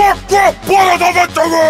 Acqua Bonaventura!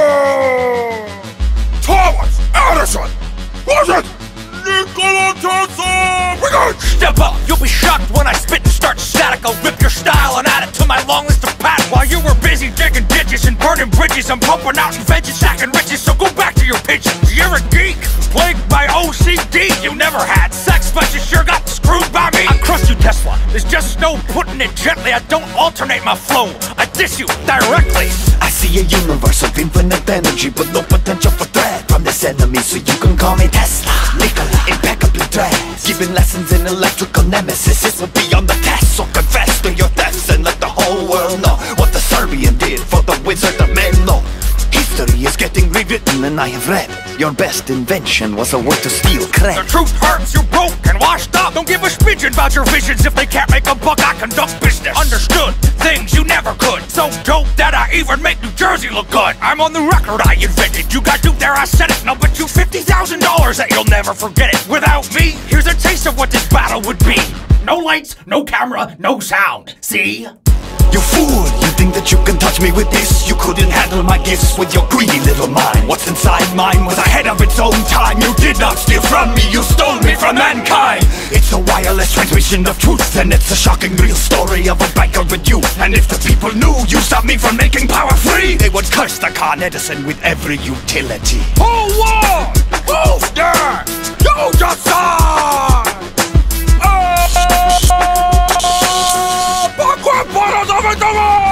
Thomas Edison! Was it Nikola Tesla? We got Step up, you'll be shocked when I spit and start static. I'll rip your style and add it to my long list of patents. While you were busy digging ditches and burning bridges, I'm pumping out inventions, stacking riches. So go back to your pigeons. You're a geek, plagued by OCD. You never had sex, but you sure got screwed by me. I crushed you, Tesla. There's just no putting it gently. I don't alternate my flow, I diss you directly. I see a universe of infinite energy, but no potential for threat from this enemy. So you can call me Tesla, Nikola, impeccably dressed, giving lessons in electrical nemesis. This will be on the test, so confess to your thefts and let the whole world know what the Serbian did for the Wizard of Menlo. History is getting rewritten and I have read your best invention was a way to steal credit. The truth hurts, you're broke and washed up. Don't give a smidgen about your visions. If they can't make a buck, I conduct business. Understood, things you never could. So dope that I even make New Jersey look good. I'm on the record, I invented. You got duped there, I said it. Now bet you $50,000 that you'll never forget it. Without me, here's a taste of what this battle would be. No lights, no camera, no sound. See? You fool, you think that you can touch me with this? You couldn't handle my gifts with your greedy little mind. What's inside mine was ahead of its own time. You did not steal from me, you stole me from mankind. It's a wireless transmission of truth, and it's a shocking real story of a banker with you. And if the people knew you stopped me from making power free, they would curse the Con Edison with every utility. Who won? Who's there? You decide! Acqua Bonaventura!